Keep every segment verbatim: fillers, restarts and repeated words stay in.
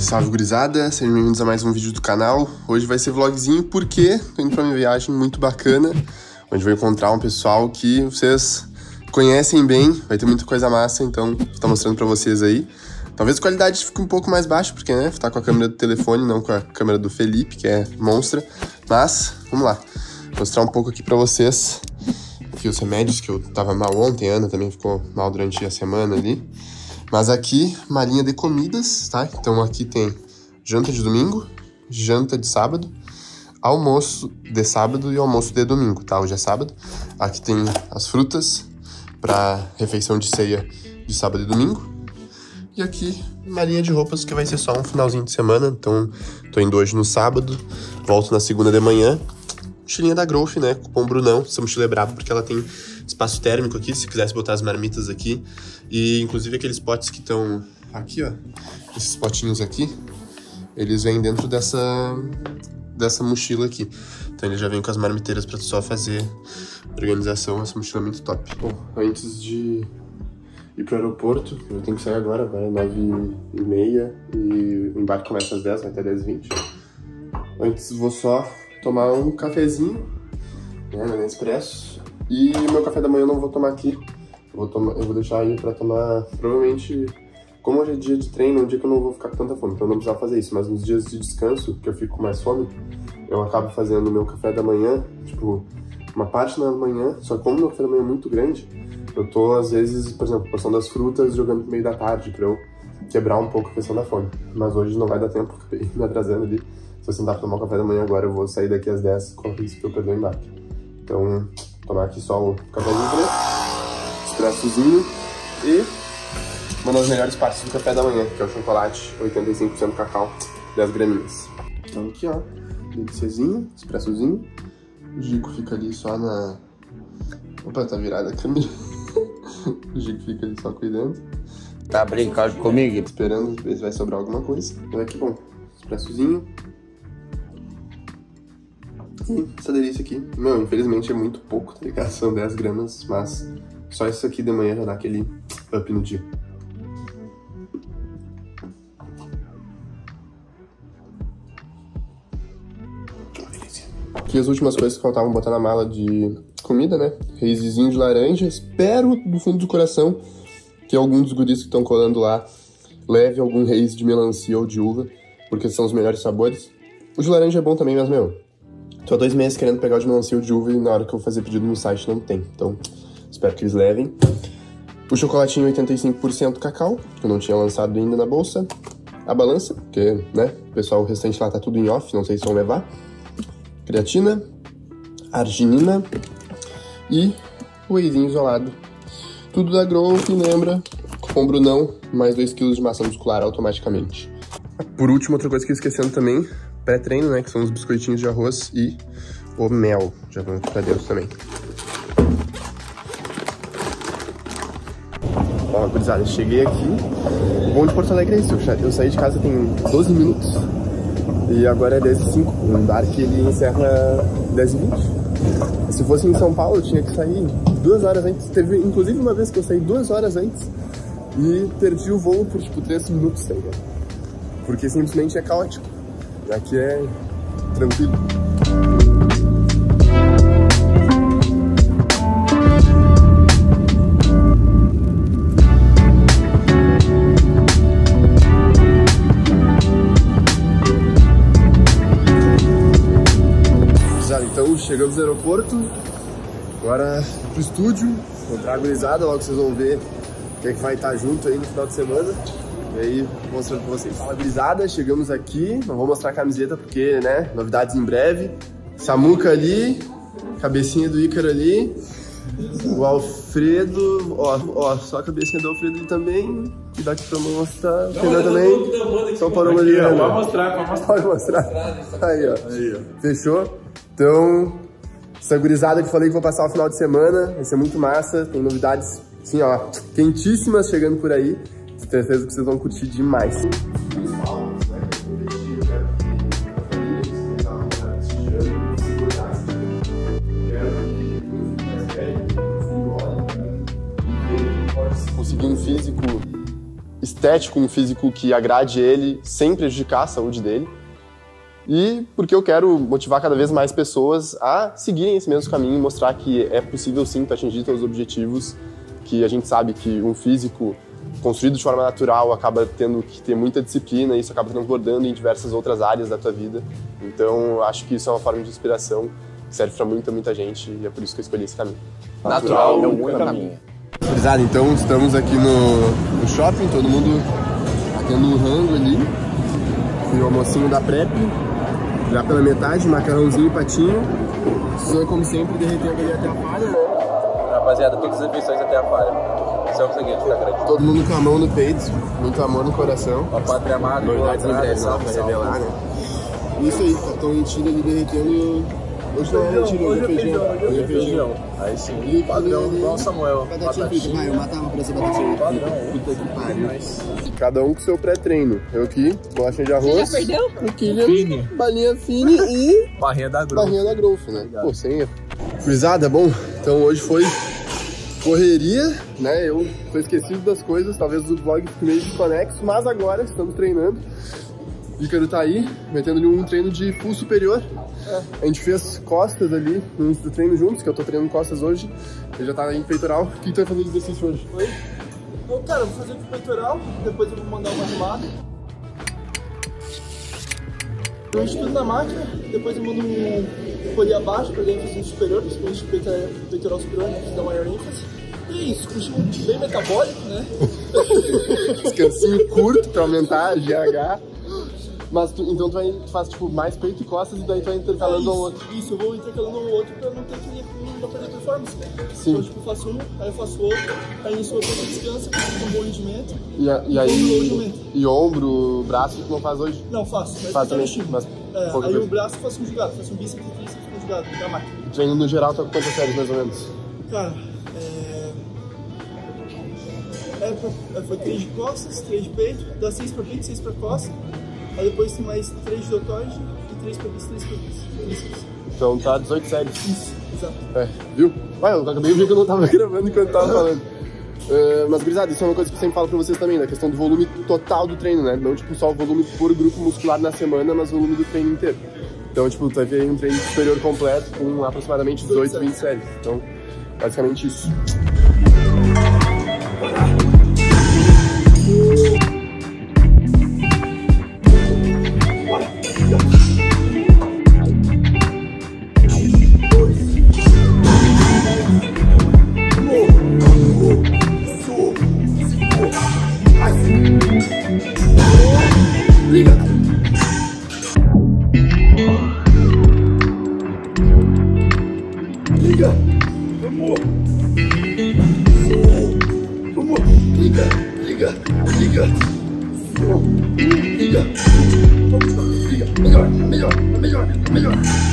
Salve gurizada, sejam bem-vindos a mais um vídeo do canal. Hoje vai ser vlogzinho porque tô indo pra uma viagem muito bacana, onde vou encontrar um pessoal que vocês conhecem bem, vai ter muita coisa massa, então vou estar mostrando pra vocês aí. Talvez a qualidade fique um pouco mais baixa, porque né, tá com a câmera do telefone, não com a câmera do Felipe, que é monstra. Mas, vamos lá, vou mostrar um pouco aqui pra vocês aqui os remédios, que eu tava mal ontem, a Ana também ficou mal durante a semana ali. Mas aqui, malinha de comidas, tá? Então aqui tem janta de domingo, janta de sábado, almoço de sábado e almoço de domingo, tá? Hoje é sábado. Aqui tem as frutas para refeição de ceia de sábado e domingo. E aqui, malinha de roupas, que vai ser só um finalzinho de semana. Então, tô indo hoje no sábado, volto na segunda de manhã. Mochilinha da Growth, né? Cupom Brunão. Essa mochila é braba porque ela tem espaço térmico aqui, se quisesse botar as marmitas aqui. E, inclusive, aqueles potes que estão aqui, ó. Esses potinhos aqui, eles vêm dentro dessa, dessa mochila aqui. Então, ele já vem com as marmiteiras pra tu só fazer organização. Essa mochila é muito top. Bom, antes de ir pro aeroporto, eu tenho que sair agora, agora é nove e meia e o embarque começa às dez, vai até dez e vinte. Antes, vou só tomar um cafezinho, né, no Nespresso. E meu café da manhã eu não vou tomar aqui. Eu vou, tomar, eu vou deixar aí pra tomar, provavelmente, como hoje é dia de treino, é um dia que eu não vou ficar com tanta fome, então eu não precisava fazer isso. Mas nos dias de descanso, que eu fico com mais fome, eu acabo fazendo o meu café da manhã, tipo, uma parte na manhã, só que como meu café da manhã é muito grande, eu tô, às vezes, por exemplo, porção das frutas, jogando no meio da tarde, pra eu quebrar um pouco a questão da fome. Mas hoje não vai dar tempo, acabei me atrasando ali. Se eu sentar pra tomar o café da manhã agora, eu vou sair daqui às dez com risco que eu perder o embarque. Então, tomar aqui só o cafezinho preto, expressozinho e uma das melhores partes do café da manhã, que é o chocolate oitenta e cinco por cento cacau, dez graminhas. Então aqui, ó, deliciosinho, expressozinho. O Gico fica ali só na... Opa, tá virada a câmera. O Gico fica ali só cuidando. Tá brincando comigo? Esperando ver se vai sobrar alguma coisa. Mas aqui, bom, expressozinho. E essa delícia aqui, meu, infelizmente é muito pouco, tá ligado? São dez gramas, mas só isso aqui de manhã já dá aquele up no dia. Aqui as últimas coisas que faltavam botar na mala de comida, né? Reizinho de laranja. Espero do fundo do coração que algum dos guris que estão colando lá leve algum reis de melancia ou de uva, porque são os melhores sabores. O de laranja é bom também, mas, meu, tô há dois meses querendo pegar o de melancia ou de uva e na hora que eu vou fazer pedido no site não tem. Então, espero que eles levem. O chocolatinho oitenta e cinco por cento cacau, que eu não tinha lançado ainda na bolsa. A balança, porque, né, o pessoal, o restante lá tá tudo em off, não sei se vão levar. Creatina, arginina e o wheyzinho isolado. Tudo da Growth, lembra? Cupom Brunão, mais dois quilos de massa muscular automaticamente. Por último, outra coisa que eu esquecendo também, pré-treino, né, que são os biscoitinhos de arroz e o mel. Já vamos aqui pra dentro também. Ó, gurizada, cheguei aqui. O bom de Porto Alegre é isso, eu saí de casa tem doze minutos. E agora é dez e cinco, o embarque ele encerra dez e vinte. Se fosse em São Paulo, eu tinha que sair duas horas antes. Teve, inclusive, uma vez que eu saí duas horas antes e perdi o voo por, tipo, três minutos, tá ligado? Porque simplesmente é caótico. Aqui é tranquilo. Então chegamos no aeroporto, agora pro estúdio, encontrar a gurizada, logo vocês vão ver quem é que vai estar junto aí no final de semana. E aí, mostrando pra vocês. Fala, gurizada, chegamos aqui, não vou mostrar a camiseta porque, né, novidades em breve. Samuca ali, cabecinha do Ícaro ali, o Alfredo, ó, ó, só a cabecinha do Alfredo ali também, e daqui pra mostrar, o Renan também. Então parou ali, né? Pode mostrar, pode mostrar. Pode mostrar. Aí, ó. Aí, ó. Fechou? Então, essa gurizada que eu falei que vou passar o final de semana, vai ser muito massa, tem novidades, assim, ó, quentíssimas chegando por aí. Tenho certeza que vocês vão curtir demais. Consegui um físico estético, um físico que agrade ele sem prejudicar a saúde dele. E porque eu quero motivar cada vez mais pessoas a seguirem esse mesmo caminho e mostrar que é possível sim tu atingir teus objetivos, que a gente sabe que um físico construído de forma natural acaba tendo que ter muita disciplina e isso acaba transbordando em diversas outras áreas da tua vida. Então, acho que isso é uma forma de inspiração que serve para muita, muita gente e é por isso que eu escolhi esse caminho. Natural, natural é o único caminho. Gurizada, então estamos aqui no, no shopping, todo mundo tendo um rango ali. E o almocinho da prep, já pela metade, macarrãozinho e patinho. Só como sempre, derretendo ali até a falha, né? Rapaziada, todas as refeições até a falha. Esse é o segredo, fica grande. Todo mundo com a mão no peito, muito amor no coração. A pátria amada, novidades em breve, não, pra revelar, né? Isso aí, tá tão lentilha ali derretendo. Hoje não é lentilha, hoje é feijão. Hoje é feijão. Aí sim. E o padrão, igual o Samuel. Batatinha frita, vai, eu matava pra essa batatinha frita. Puta que pariu. Cada um com seu pré-treino. Eu aqui, bolachinha de arroz. Você já perdeu? O Kylian, balinha fine e... Barrinha da Growth. Barrinha da Growth, né? Pô, sem erro. Gurizada, bom, então hoje foi correria, né? Eu tô esquecido das coisas, talvez o vlog fique meio desconexo, mas agora estamos treinando. O Ícaro tá aí, metendo-lhe um treino de full superior. É. A gente fez costas ali no início do treino juntos, que eu tô treinando costas hoje. Ele já tá em peitoral. O que tu vai fazer de exercício hoje? Oi? Então, cara, eu vou fazer de peitoral, depois eu vou mandar uma remada. Eu estudo na máquina, depois eu mando um polia abaixo pra ganhar ênfase superior, principalmente peitoral superior, né, que dá maior ênfase. E é isso, um bem metabólico, né? Descansinho curto pra aumentar a G H. Mas tu, então tu, vai, tu faz tipo mais peito e costas e daí tu vai intercalando é um ao outro. Isso, eu vou intercalando um ao outro pra não ter que não perder performance, né? Sim. Então tipo, eu faço um, aí eu faço outro, aí nisso eu faço descanso, com um bom rendimento. E, a, e, e aí, e ombro, braço, tu não faz hoje? Não, faço. Mas faz também, mas é, aí coisa. O braço eu faço conjugado, faço um bíceps e tríceps conjugado, na máquina. E treino no geral tá com quantas séries mais ou menos? Cara, é... é pra, foi três de costas, três de peito, dá seis pra peito, seis pra costas. Aí depois tem mais três de deltoide e três pra bíceps, três pra bíceps. Então tá dezoito séries. Isso, exato. É, viu? Ué, eu acabei de ver que eu não tava gravando enquanto tava falando. Uh, mas, gurizada, isso é uma coisa que eu sempre falo pra vocês também, da questão do volume total do treino, né? Não, tipo, só o volume por grupo muscular na semana, mas o volume do treino inteiro. Então, tipo, tu vai ver aí um treino superior completo com aproximadamente dezoito, vinte séries. Então, basicamente isso. Melhor, melhor, melhor, melhor.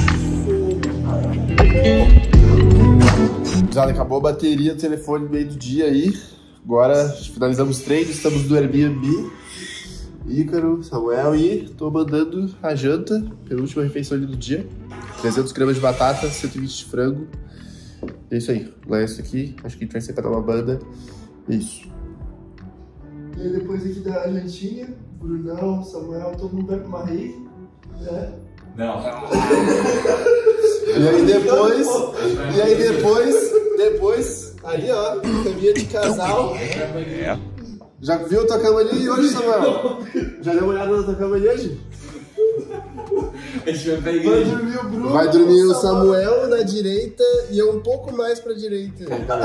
Já acabou a bateria do telefone no meio do dia aí. Agora finalizamos os treinos, estamos no Airbnb. Ícaro, Samuel e tô mandando a janta, penúltima refeição ali do dia. trezentas gramas de batata, cento e vinte de frango. É isso aí, lá é isso aqui. Acho que a gente vai ser pra dar uma banda. É isso. E aí depois aqui da jantinha, Brunão, Samuel, todo mundo vai pra uma rave, né? Não. E aí depois, e aí depois, depois, ali ó, caminha de casal. É. Já viu a tua cama ali hoje, Samuel? Já deu uma olhada na tua cama ali hoje? Vai dormir o Bruno. Vai dormir o Samuel na direita e eu um pouco mais pra direita.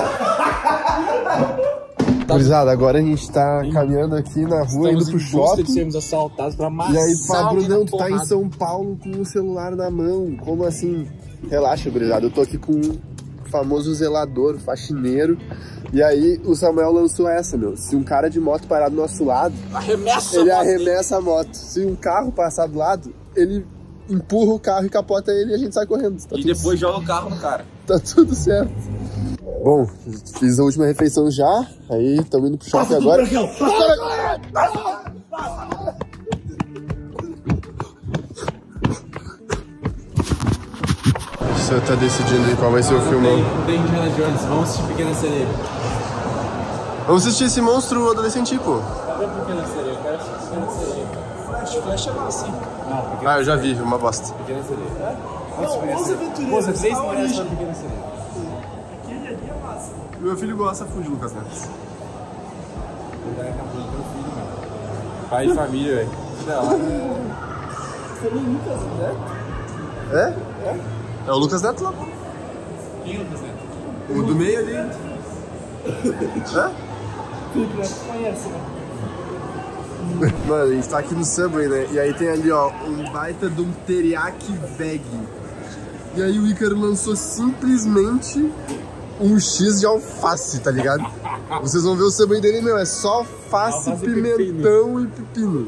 Gurizada, agora a gente tá caminhando aqui na rua, indo pro shopping. De sermos assaltados pra e aí tu fala, Brunão, tu tá em São Paulo com o celular na mão. Como assim? Relaxa, gurizada, eu tô aqui com o famoso zelador, faxineiro. E aí o Samuel lançou essa, meu. Se um cara de moto parar do nosso lado, arremessa ele a moto. arremessa a moto. Se um carro passar do lado, ele empurra o carro e capota ele e a gente sai correndo. Tá e depois joga o carro no cara. Tá tudo certo. Bom, fiz a última refeição já, aí estamos indo pro shopping agora. Você tá decidindo aí qual vai ser o filmão? Tem Indiana Jones, vamos assistir Pequena Sereia. Vamos assistir esse monstro adolescente, pô. Cadê a pequena sereia? Eu quero essa pequena sereia. Flash, Flash é massa, hein? Não, pequena Ah, eu já vi, uma bosta. pequena sereia. É? Não, os aventureiros. Pô, você fez a merece origem. uma pequena sereia. Aquele ali é massa. Meu filho gosta de Lucas Neto. Ele tá acabando teu filho, mano. Pai de família, velho. Da hora. Também Lucas, né? É? É o Lucas Neto lá. Quem é o Lucas Neto? O do meio ali. É? Felipe Neto conhece, né? Mano, a gente tá aqui no Subway, né? E aí tem ali, ó, um baita de um teriyaki veg. E aí o Ícaro lançou simplesmente um X de alface, tá ligado? Vocês vão ver o Subway dele, meu, é só alface, Alface e pimentão e pepino.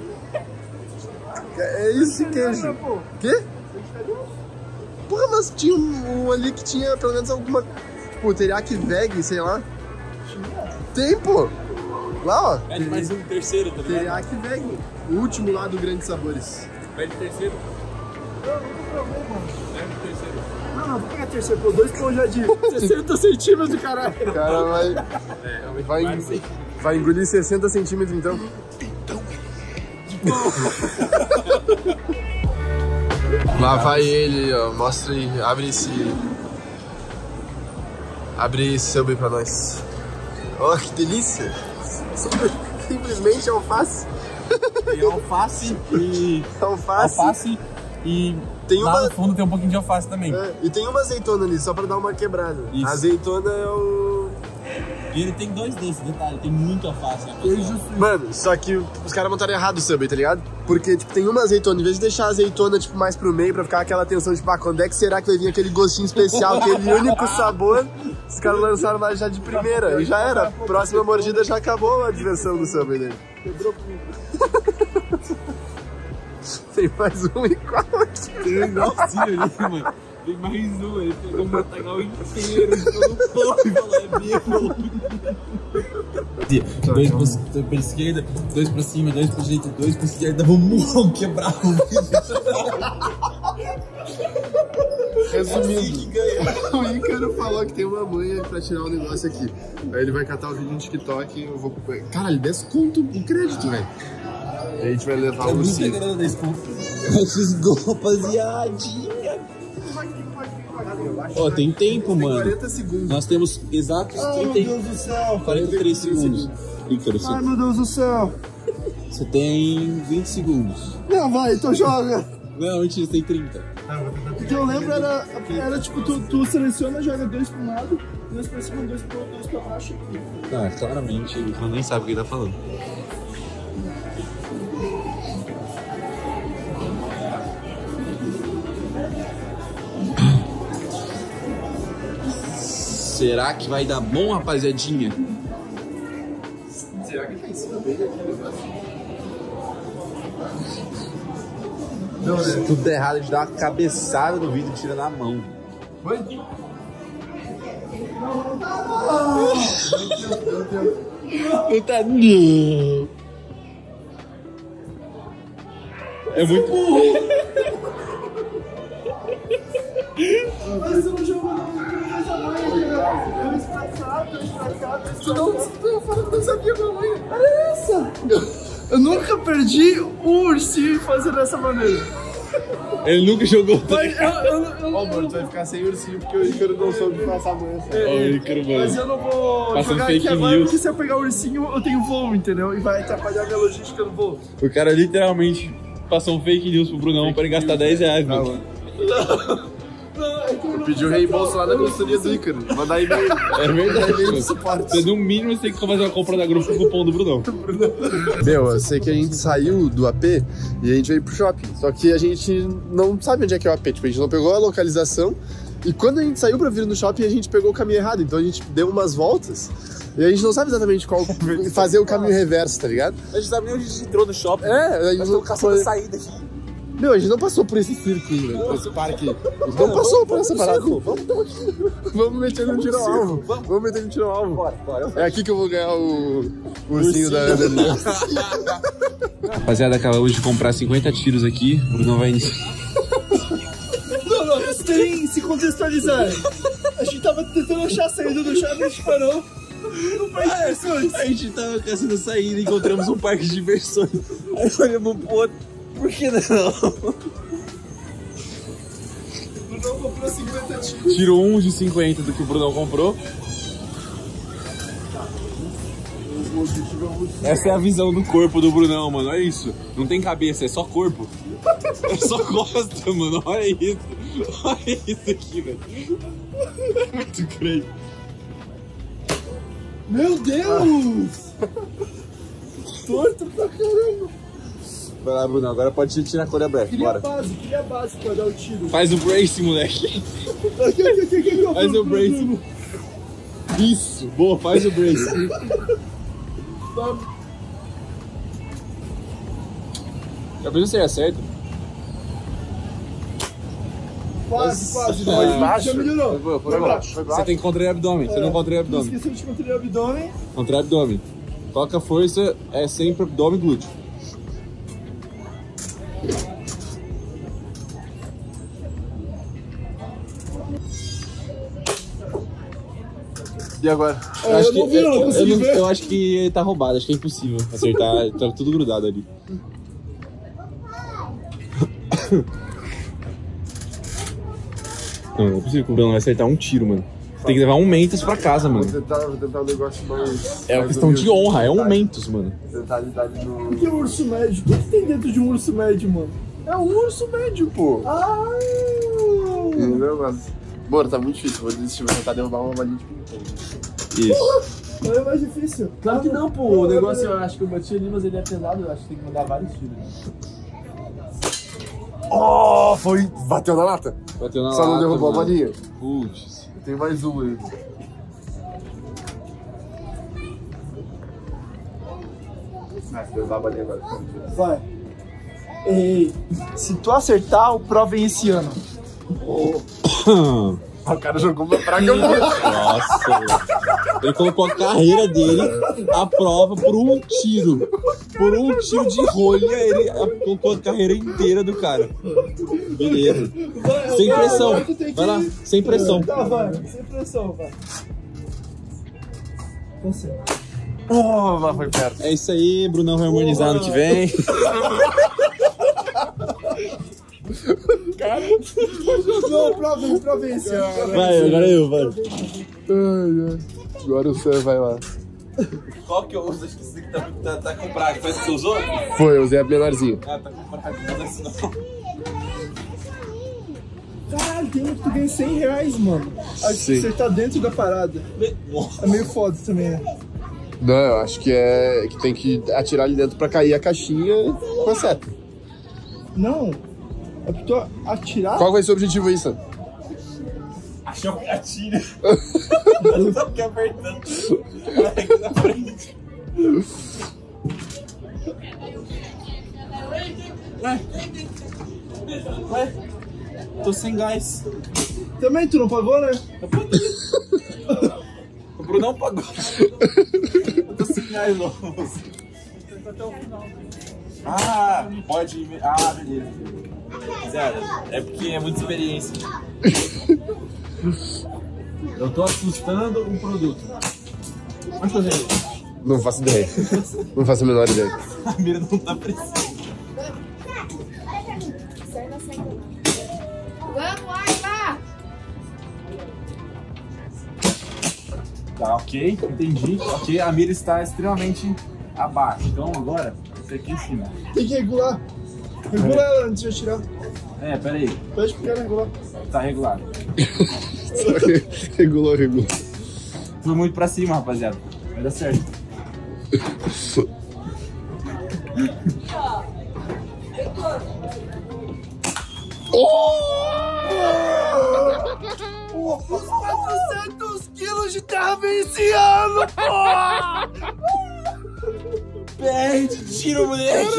É esse queijo. Quê? Porra, mas tinha um, um ali que tinha pelo menos alguma... Tipo, teriyaki veg, sei lá. Tem, pô. Lá, ó. Pede mais um terceiro, tá ligado? Teriyaki veg. O último lá do Grandes Sabores. Pede terceiro. Não, não tem problema, mano. Pede terceiro. Não, não, vou pegar terceiro, pô. Dois pão já de sessenta centímetros, caralho. O cara vai, É, realmente vai, mais sim. vai engolir sessenta centímetros, então. Lá vai ele, ó. Mostra aí. Abre esse... Abre esse Subway pra nós. Oh, que delícia. Simplesmente alface. Tem alface e... Alface. Alface e... Tem lá uma... no fundo tem um pouquinho de alface também. É, e tem uma azeitona ali, só pra dar uma quebrada. Isso. A azeitona é o... E ele tem dois desses, detalhe, tem muito alface. Né? Mano, só que os caras montaram errado o Subway, tá ligado? Porque, tipo, tem uma azeitona, em vez de deixar a azeitona, tipo, mais pro meio, pra ficar aquela tensão, tipo, ah, quando é que será que vai vir aquele gostinho especial, aquele único sabor? Os caras lançaram lá já de primeira, e já era. Próxima mordida já acabou a diversão do Subway dele. Quebrou comigo. Tem mais um igual aqui. Tem um igualzinho ali, mano. Tem mais um, ele pegou o matagal inteiro, todo pão e falou, é meu. Dois pra, pra esquerda, dois pra cima, dois pra direita, dois pra esquerda, vamos quebrar o Resumindo, o Ícaro falou que tem uma manha pra tirar o negócio aqui. Aí ele vai catar o vídeo no TikTok e eu vou... Caralho, desconto o crédito, velho. A gente vai levar o ursinho. Xisgou, rapaziadinha. Ó, oh, tem tempo, mano. quarenta segundos. Nós temos exatos Ai, trinta, meu Deus do céu. quarenta e três segundos. Ícaro, Ai, você, meu Deus do céu. você tem vinte segundos. Não, vai, então joga. Não, mentira, você tem trinta. O que eu lembro era, era tipo, tu, tu seleciona, joga dois pra um lado, dois pra cima, dois pra, dois pra baixo. Ah, claramente, o Ícaro nem sabe o que ele tá falando. Será que vai dar bom, rapaziadinha? Será que tá em cima dele aqui o negócio? Não, né? Se tudo der errado, a gente dá uma cabeçada no vídeo e tira na mão. Foi? Eita, não. É muito... Mas eu não jogo não, não faz a mãe, cara. Dois pra cá, dois pra cá, dois pra cá. Tu não, tu falando que não sabia minha mãe. Olha essa. Eu nunca perdi um ursinho fazendo dessa maneira. Ele nunca jogou. Mas eu, eu, eu, Ó, mano, tu vai ficar sem ursinho porque o Ícaro não soube passar a manha. Ó, o Ícaro, mano. Mas eu não vou Passando jogar fake aqui agora, news. porque se eu pegar o ursinho, eu tenho voo, entendeu? E vai atrapalhar a minha logística no voo. O cara literalmente passou um fake news pro Brunão pra ele gastar dez reais, mano. Não, é que eu não Pediu reembolso lá na consultoria do Ícaro. Mandar e-mail. É verdade, E-mail mano. de suporte. Você, no mínimo, você tem que fazer uma compra da grupo com o cupom do Brunão. Meu, eu sei que a gente saiu do A P e a gente veio pro shopping. Só que a gente não sabe onde é que é o A P. Tipo, a gente não pegou a localização. E quando a gente saiu pra vir no shopping, a gente pegou o caminho errado. Então a gente deu umas voltas e a gente não sabe exatamente qual fazer o caminho reverso, tá ligado? A gente sabe nem onde a gente entrou no shopping. É, a gente não caçando foi... saída aqui. Meu, a gente não passou por esse circo aí, velho, por esse parque. A gente não passou por essa parada. Vamos dar aqui. Vamos meter no tiro ao alvo. Vamos meter no tiro ao alvo. Bora, bora. É aqui que eu vou ganhar o, o ursinho da Ana ali. Rapaziada, acabamos de comprar cinquenta tiros aqui. O Brunão vai iniciar. Não, não, isso tem se contextualizar. A gente tava tentando achar a saída do shopping, a gente parou. no parque de diversões. A gente tava caçando saída e encontramos um parque de diversões. Aí olhamos pro outro, por que não? O Brunão comprou cinquenta tiros. Tirou um de cinquenta do que o Brunão comprou. Essa é a visão do corpo do Brunão, mano. Olha isso. Não tem cabeça, é só corpo. É só costa, mano. Olha isso. Olha isso aqui, velho. É muito grande. Meu Deus! Torto pra caramba. Vai lá, Brunão. Agora pode tirar a cor da brecha. Queria a Bora. base, queria a base pra dar o tiro. Faz o brace, moleque. Aqui, aqui, aqui, aqui, aqui, Faz o brace. Isso. Boa, faz o brace. Já pensou se acerta? Quase, quase. Foi Já baixo? melhorou. Foi, foi, Foi foi baixo. baixo. Você tem que contrair o abdômen. Você não contrai o abdômen. Esqueceu de contrair o abdômen. Contrai o abdômen. Toca a força, é sempre abdômen e glúteo. E agora? É, eu, acho não que, vi, eu não eu, consegui eu, não- ver. eu acho que ele tá roubado, acho que é impossível acertar, tá tudo grudado ali. Não, não é possível que o Bruno vai acertar um tiro, mano. Você tem que levar um Mentos pra casa, mano. Vou tentar, vou tentar um negócio mais... É uma mais questão de humilde. honra, é um Mentos, mano. Tentar lidar ali no... O que é um urso médio? O que tem dentro de um urso médio, mano? É um urso médio, Pô. Ah! Entendeu, mas... Bora, tá muito difícil. Vou desistir, vou tentar derrubar uma balinha de ping-pong. Isso. Não é mais difícil. Claro que não, pô. O negócio eu acho que eu bati ali, mas ele é pesado. Eu acho que tem que mandar vários tiros. Oh, foi... Bateu na lata. Bateu na Só não lata, derrubou a mano. balinha. Putz. Tem mais uma aí. Ah, se derrubar a balinha agora. Vai. Ei, se tu acertar, o Pro vem esse ano. O cara jogou uma praga boa. Nossa, velho. Ele colocou a carreira dele à prova por um tiro. Por um tiro de rolha, ele colocou a carreira inteira do cara. Beleza. Vai, Sem vai, pressão. agora tu tem que- Vai lá, sem pressão. Tá, vai. Sem pressão, vai. Você. Oh, mas foi perto. É isso aí, Brunão vai harmonizar ano que vem. Não, o Pro vem, o Pro vem esse ano. Pro vem Vai, esse agora ano. eu, vai. Ai, ai. Agora o Sam vai lá. Qual que eu uso? Acho que esse daqui tá, tá, tá com praga. Faz o que você usou? Foi, eu usei a menorzinha. Ah, tá com praga. Não dá isso não. Caralho, tem um que tu ganha cem reais, mano. Acho Sim. que você tá dentro da parada. É meio foda também, né? Não, eu acho que é que tem que atirar ali dentro pra cair a caixinha com a seta. Não. É pra tu atirar. Qual vai ser o objetivo aí, Sam? Achou um gatilho. Eu tô aqui apertando. Aqui na frente. Ué? Ué? Tô sem gás. Também tu não pagou, né? O Brunão pagou. Eu tô sem gás, não. Até o final. Ah, pode ir. Ah, beleza. Zero. É porque é muita experiência. Eu tô assustando o produto. Vamos fazer isso. Não faço ideia. Não faço a menor ideia. A mira não tá precisando. Vamos, Aiva! Tá, ok, entendi. Ok, a mira está extremamente abaixo. Então agora, isso aqui em cima. Tem que regular. Regula ela antes de atirar. É, pera aí. Pede pro cara regular. Tá regulado. Só que regulou, regulou. Fui muito pra cima, rapaziada. Vai dar certo. Os quatrocentos quilos de terra vem esse ano, pô! Perde, tira o moleque!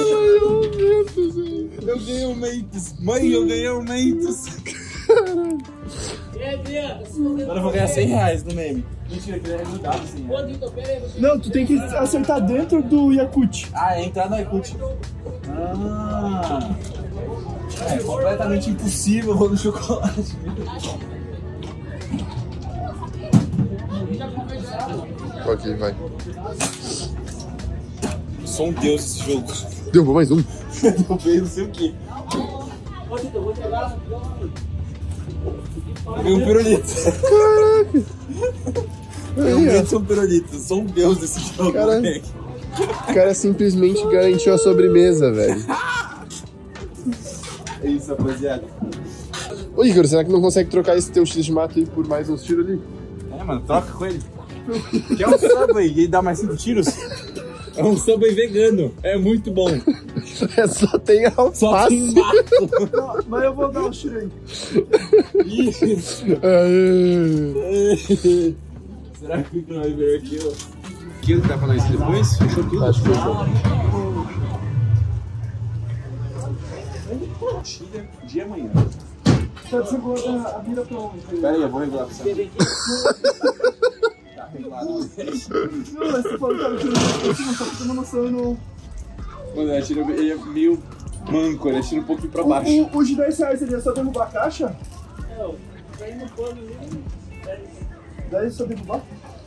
Eu ganhei um Mentos. Mãe, eu ganhei um Mentos. Agora eu vou ganhar cem reais no meme. Mentira, que ele é ajudado cem reais. Não, tu tem que acertar dentro do Yakut. Ah, é entrar no Yakut. Ah. É completamente impossível, eu vou no chocolate. Ok, vai. Eu sou um deus desse jogo. Derrubou mais um. Derrubei não sei o quê. Meu pirulito. Caraca. Realmente sou um pirulito. Eu sou um deus desse jogo, Cara... moleque. O cara simplesmente garantiu a sobremesa, velho. É isso, rapaziada. Ô Igor, será que não consegue trocar esse teu X de mato aí por mais uns tiros ali? É, mano, troca com ele. Quer um Subway e ele dá mais cinco tiros? É um Subway vegano. É muito bom. É, só tem alface. Só tem mato. Não, mas eu vou dar um tiro aí. Será que o Igor vai ver aquilo? Aquilo que tá falando isso depois? Fechou tudo? Acho que fechou. Chile de amanhã. Tá desregulando a mira pra onde? Pera aí, eu vou regular pra você. Tá regulado. Não, mas você falou que tava tirando pra cima, só pra ter uma noção, eu não... Mano, ele atira, ele é meio manco, ele atira um pouquinho pra baixo. O, o, o de dez reais ele é só derrubar a caixa? Não, vai no pano ali. dez é só derrubar?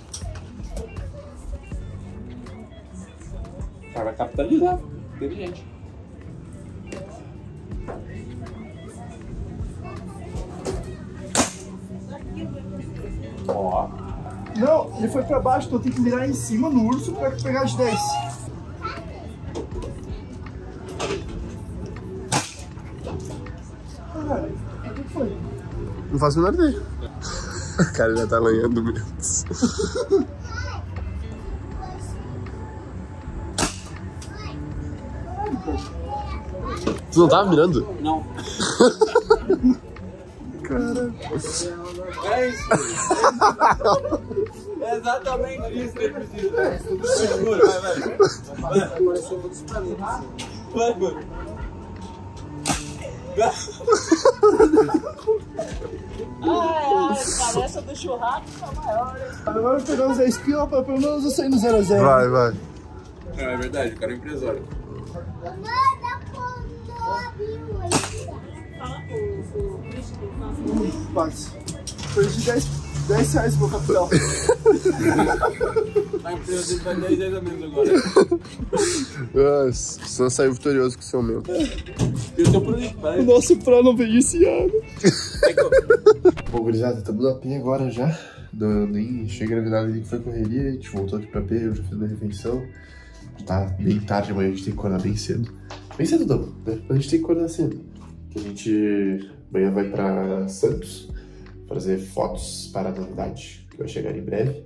O cara vai capitalizar. Inteligente. Ó. Não, ele foi pra baixo, então eu tenho que mirar em cima no urso pra pegar de dez. Caralho, o que foi? Não faço a menor ideia. O cara já tá lanhando menos. Tu não tava mirando? Não. Cara. É isso. É exatamente isso que ele precisa. Segura, vai, vai. Vai, apareceu todos os planetas. Vai, mano. Ai, ai, parece a do churrasco, tá maior, hein? Agora eu vou pegar uns dez pila pra pelo menos eu sair no zero a zero. Vai, vai. Não, é verdade, o cara é empresário. Fala pro, pro Cristian que ele faça. Quase. Perdi dez reais no meu capital. A empresa dele vai dez reais a menos agora. Nossa, você não saiu vitorioso com o seu meu. E o teu produto, O vai. nosso Pro não veio esse ano. Bom, gurizada, estamos na P agora já. Do, nem cheguei a gravidade ali que foi correria, a gente voltou aqui pra P, eu já fiz minha refeição. Tá bem tarde amanhã, a gente tem que acordar bem cedo. Bem cedo não, né? Mas a gente tem que acordar cedo. Que a gente amanhã vai pra Santos fazer fotos para a novidade, que vai chegar em breve.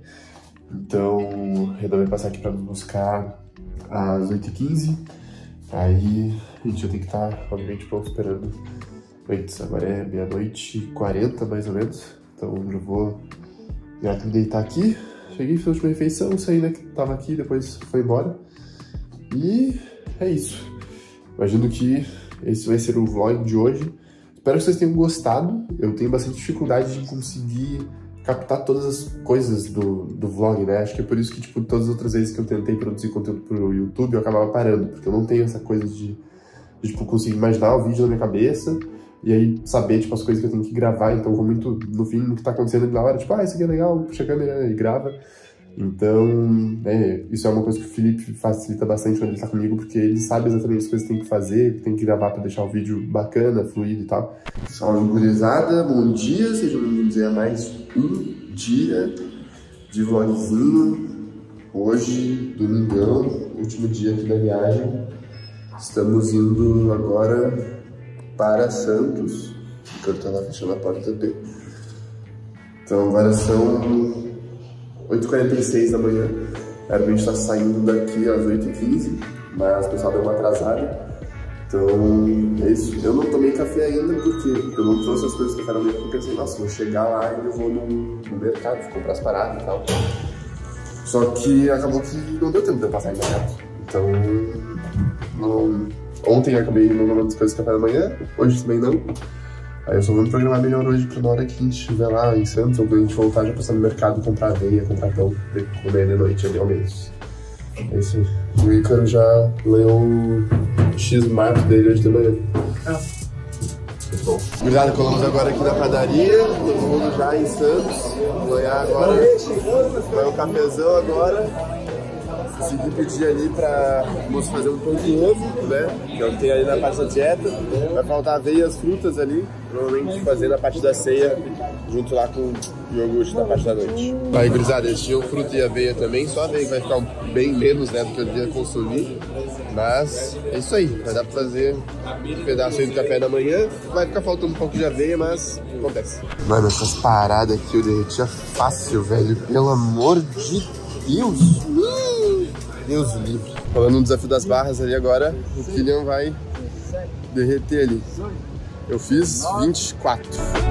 Então, resolvi passar aqui pra nos buscar às oito e quinze. Aí a gente já tem que estar, obviamente, pronto, esperando. Antes, agora é meia-noite e quarenta, mais ou menos. Então já vou já me deitar aqui. Cheguei, fiz a última refeição, saí daqui, tava aqui, depois foi embora. E é isso. Imagino que esse vai ser o vlog de hoje. Espero que vocês tenham gostado. Eu tenho bastante dificuldade de conseguir captar todas as coisas do, do vlog, né? Acho que é por isso que, tipo, todas as outras vezes que eu tentei produzir conteúdo pro YouTube, eu acabava parando. Porque eu não tenho essa coisa de, de tipo, conseguir imaginar o vídeo na minha cabeça e aí saber, tipo, as coisas que eu tenho que gravar. Então eu vou muito, no fim, no que tá acontecendo na hora. Tipo, ah, isso aqui é legal, puxa a câmera e grava. Então, né, isso é uma coisa que o Felipe facilita bastante quando ele tá comigo, porque ele sabe exatamente as coisas que tem que fazer, que tem que gravar pra deixar o vídeo bacana, fluido e tal. Salve, gurizada, bom dia, sejam bem-vindos a mais um dia de vlogzinho. Hoje, domingão, último dia aqui da viagem. Estamos indo agora para Santos. O cara tá lá fechando a porta também. Então agora são oito e quarenta e seis da manhã. Era pra gente estar saindo daqui às oito e quinze, mas o pessoal deu uma atrasada. Então é isso. Eu não tomei café ainda porque eu não trouxe as coisas que eu quero mesmo, porque eu pensei, nossa, vou chegar lá e eu vou no, no mercado, vou comprar as paradas e tal. Só que acabou que não deu tempo de eu passar em mercado. Então, não... ontem eu acabei não tomando as coisas do café da manhã, hoje também não. Aí eu só vou me programar melhor hoje pra na hora que a gente estiver lá em Santos, ou quando a gente voltar, já passar no mercado, comprar aveia, comprar pão, comer de noite ali ao menos. É isso aí. O Ícaro já leu o X-Mato dele hoje de manhã. É. Muito bom. Gurizada, colamos agora aqui na padaria, todo mundo já em Santos. Amanhã agora vai um cafezão agora. Consegui pedir ali pra moço fazer um pão de ovo, né? Que é o que tem ali na parte da dieta. Vai faltar aveia e as frutas ali, provavelmente fazer na parte da ceia, junto lá com o iogurte na parte da noite. Aí, gurizada, eles tinham fruta e aveia também, só aveia que vai ficar bem menos, né, do que eu devia consumir. Mas é isso aí, vai dar pra fazer um pedaço aí do café da manhã. Vai ficar faltando um pouco de aveia, mas acontece. Mano, essas paradas aqui eu derretia fácil, velho. Pelo amor de Deus. Deus livre. Falando no desafio das barras ali agora, o Kylian vai derreter ali. Eu fiz vinte e quatro.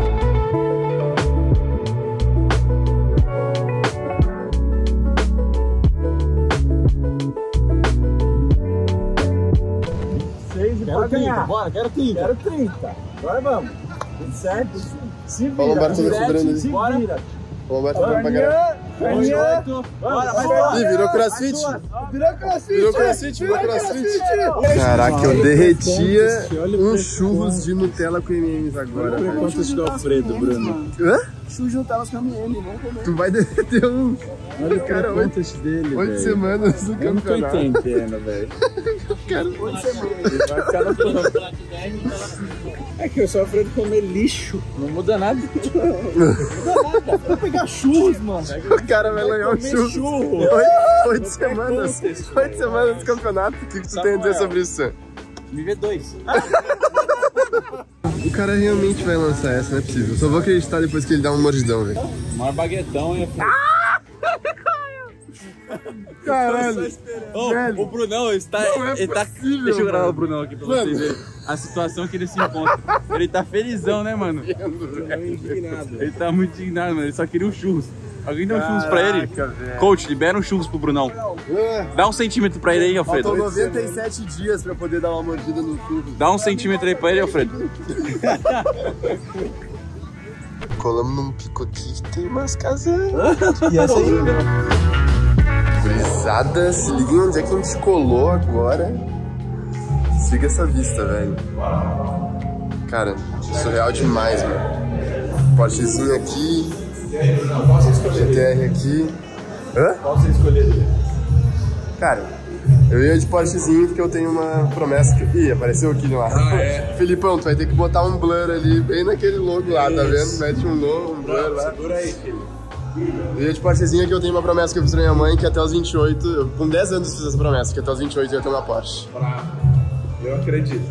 Quero trinta, bora, quero trinta. Quero trinta. Agora vamos. Tudo certo? Se vira. Fala, Humberto, tá sobrando ali. Se vira. Fala, Humberto, tá pra caralho. Bora, vai. Ih, virou crossfit. Virou crossfit. Virou crossfit, virou crossfit. Caraca, eu derretia um churros de Nutella com M e M's agora, velho. Quantas do Alfredo, Bruno? Hã? Churros juntar com M e M, vamos comer. Tu vai derreter um. Olha o cara, quantas dele, Oito velho. semanas do Eu não tô campeonato. entendendo, velho. Cara, Oito semanas. Ele vai ficar no plano. É que eu sou afraid de comer lixo. Não muda nada. Vou pegar churros, mano. o cara vai ganhar um Comer churros. churro. Oito, oito semanas. Oito semanas do campeonato. O que, que tu tem a dizer sobre isso, Sam? Me vê dois. O cara realmente vai lançar essa, não é possível. Só vou acreditar depois que ele dá um mordidão, velho. O maior baguetão é. Caralho. Oh, o Brunão está. Não é ele tá, possível, deixa eu gravar mano. o Brunão aqui pra Mano. vocês verem a situação que ele se encontra. Ele tá felizão, né, mano? Ele tá muito indignado, mano. Ele só queria um churros. Alguém dá um churros pra ele? Caraca, velho. Coach, libera um churros pro Brunão. Dá um centímetro pra ele aí, Alfredo. Faltam noventa e sete dias pra poder dar uma mordida no churros. Dá um centímetro aí pra ele, Alfredo. Colamos num picotinho, tem umas casas. E essa aí? Gurizada, se liguem onde é que a gente colou agora. Siga essa vista, velho. Cara, surreal demais, mano. Portezinho aqui. G T R aqui. Hã? Qual você escolheria? Cara, eu ia de Porschezinho porque eu tenho uma promessa que... Ih, apareceu aqui no ar. Ah, é? Felipão, tu vai ter que botar um blur ali, bem naquele logo lá, tá vendo? Mete um logo, um blur lá. Segura aí, filho. Eu ia de Porschezinho que eu tenho uma promessa que eu fiz pra minha mãe, que até os vinte e oito, eu, com dez anos eu fiz essa promessa, que até os vinte e oito eu ia ter uma Porsche. Eu acredito.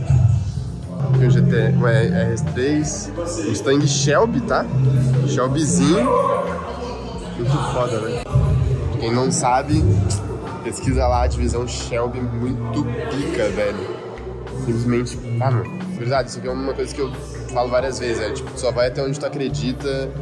Tem o G T, o R S três, o Mustang Shelby, tá? Shelbyzinho. Muito foda, velho. Quem não sabe, pesquisa lá a divisão Shelby, muito pica, velho. Simplesmente, ah, mano, verdade, isso aqui é uma coisa que eu falo várias vezes, velho. Tipo, tu só vai até onde tu acredita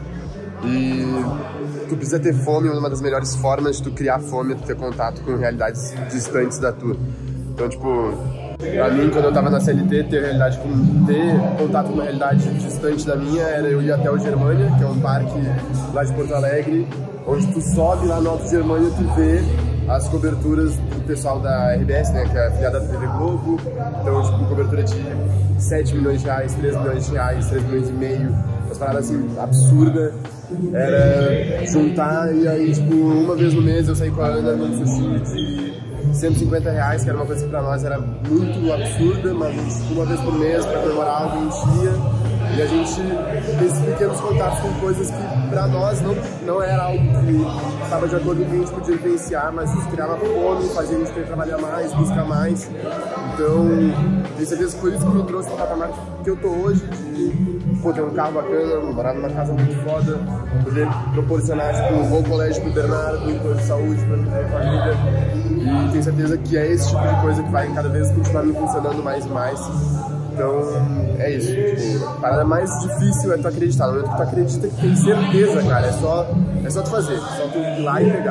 e tu precisa ter fome. Uma das melhores formas de tu criar fome é tu ter contato com realidades distantes da tua. Então, tipo, pra mim, quando eu tava na C L T, ter, realidade com, ter contato com uma realidade distante da minha era eu ir até o Germânia, que é um parque lá de Porto Alegre, onde tu sobe lá no Alto Germânia e tu vê as coberturas do pessoal da R B S, né, que é a afiliada da T V Globo. Então, tipo, cobertura de sete milhões de reais, três milhões de reais, três milhões e meio, umas paradas assim, absurdas. Era juntar e aí, tipo, uma vez no mês eu saí com a Ana num sushi de cento e cinquenta reais, que era uma coisa que pra nós era muito absurda, mas a gente, uma vez por mês, pra comemorar algo, a gente ia. E a gente tem esses pequenos contatos com coisas que pra nós não, não era algo que estava de acordo com o que a gente podia vivenciar, mas isso criava fome, fazia a gente querer trabalhar mais, buscar mais. Então, tenho certeza que foi isso que me trouxe para o patamar que eu tô hoje, de pô, ter um carro bacana, morar numa casa muito foda, poder proporcionar tipo, um bom colégio pro Bernardo, um plano de saúde pra minha família. E tenho certeza que é esse tipo de coisa que vai cada vez continuar me funcionando mais e mais. Então, é isso. Tipo, a parada mais difícil é tu acreditar. No momento que tu acredita, que tem certeza, cara. É só, é só tu fazer. É só tu ir lá e pegar.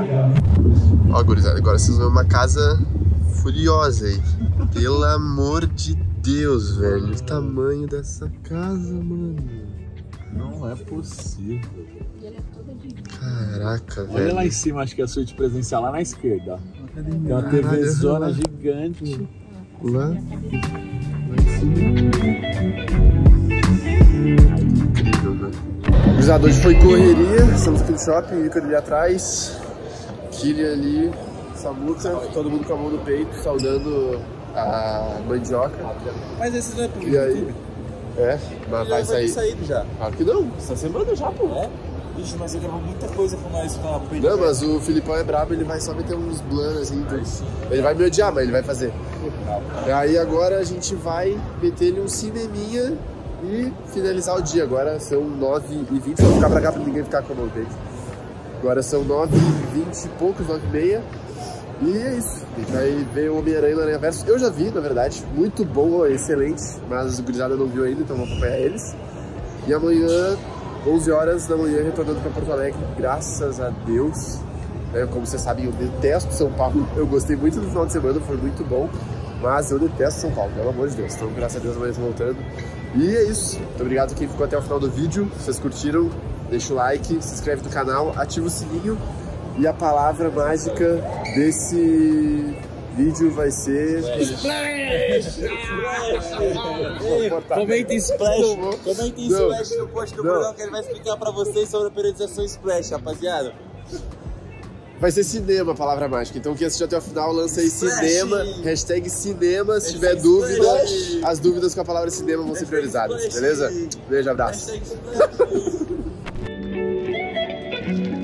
Ó, gurizada, agora vocês vão ver uma casa furiosa aí. Pelo amor de Deus, velho. O tamanho dessa casa, mano. Não é possível. Caraca, velho. Olha lá em cima, acho que é a suíte presencial, lá na esquerda. Tem uma Caralho, TVzona lá. gigante. Lá. Lá em cima. Gurizada, hoje foi correria, estamos aqui no shopping, Ícaro ali atrás, Kylian ali, Samuca, todo mundo com a mão no peito, saudando a mandioca. Mas esse não é pro E aí? É, mas vai sair. saído já. Claro que não, essa semana já, pô. É? Ixi, mas ele gravou muita coisa com nós com a Não, mas o Filipão é brabo, ele vai só meter uns blan assim, tudo. Ele vai me odiar, mas ele vai fazer. E aí agora a gente vai meter ele um cineminha e finalizar o dia. Agora são nove e vinte, vou ficar pra cá pra ninguém ficar com a mão dele. Agora são nove e vinte e poucos, nove e meia. E é isso, a gente vai ver o Homem-Aranha e o Aranha Verso. Eu já vi, na verdade, muito bom, excelente, mas o gurizada não viu ainda, então vou acompanhar eles. E amanhã, onze horas da manhã, retornando para Porto Alegre, graças a Deus. É, como vocês sabem, eu detesto São Paulo, eu gostei muito do final de semana, foi muito bom, mas eu detesto São Paulo, pelo amor de Deus. Então, graças a Deus, amanhã estou voltando. E é isso, muito obrigado a quem ficou até o final do vídeo. Se vocês curtiram, deixa o like, se inscreve no canal, ativa o sininho. E a palavra mágica desse vídeo vai ser... Splash! Comenta em Splash! Comenta em Não. Splash no post do Não. Bruno que ele vai explicar pra vocês sobre a periodização Splash, rapaziada. Vai ser cinema a palavra mágica. Então quem assistiu até o final, lança aí Splash. cinema, hashtag cinema. Se tiver Hashtag dúvida, Splash. as dúvidas com a palavra cinema vão ser priorizadas, Splash. beleza? Beijo, abraço. Hashtag Splash.